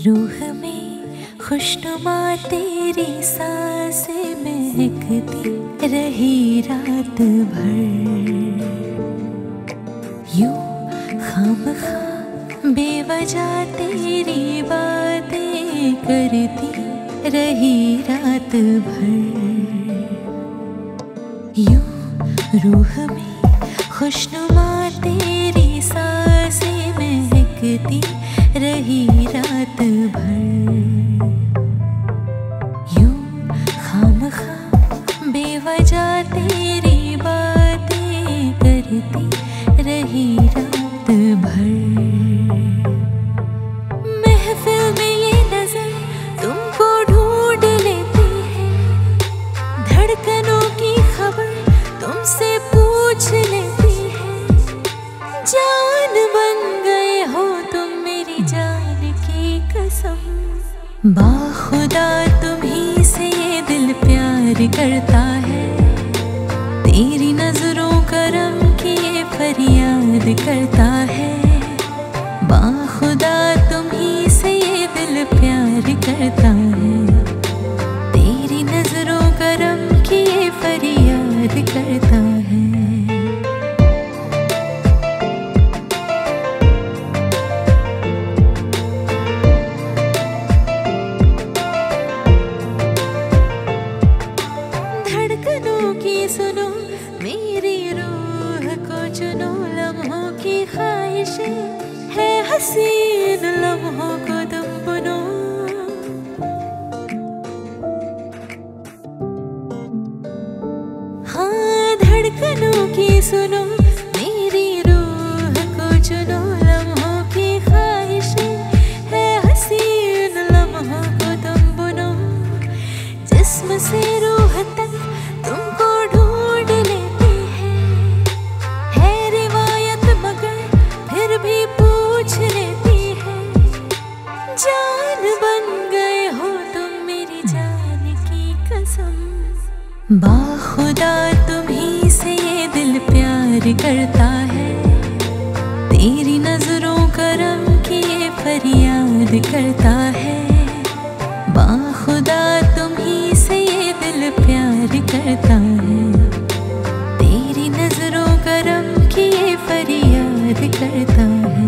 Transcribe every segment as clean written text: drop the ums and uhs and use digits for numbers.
रूह में खुशनुमा तेरी सांसें महकती रही रात भर। यूं खामखा बेवजह तेरी बातें करती रही रात भर। यूं रूह में खुशनुमा तेरी सांसें महकती रही रात भर। यूं खामखा बेवजह तेरी बातें करती रही रात भर। महफिल में ये नजर तुमको ढूंढ लेती है, धड़कनों की खबर तुमसे पूछ लेती है। जान बन गए हो तुम मेरी जान की कसम, बाखुदा तुम्ही से ये दिल प्यार करता है। तेरी नजरों करम की ये फरियाद करता है। बाखुदा तुम्ही से ये दिल प्यार करता है। तेरी नजरों करम की ये फरियाद करता है। धड़कनों की सुनो मेरी रूह को चुनो, लम्हों की ख्वाहिशें है हसीन लम्हों को तुम बुनो। हाँ धड़कनों की सुनो मेरी रूह को चुनो, लम्हों की ख्वाहिशें है हसीन लम्हों को तुम बुनो। जिस्म से रूह तक तुमको ढूंढ लेती है रिवायत मगर फिर भी पूछ लेती है। जान बन गए हो तुम मेरी जान की कसम, बाखुदा तुम्ही से ये दिल प्यार करता है। तेरी नजरों करम की ये फरियाद करता है। बाखुदा तुम्ही से ये दिल प्यार करता है। तेरी नजरों करम की ये फरियाद करता है।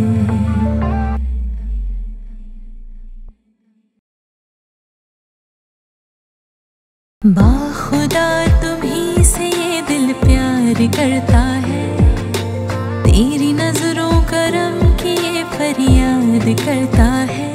बाखुदा तुम्ही से ये दिल प्यार करता है। तेरी नजरों करम की ये फरियाद करता है।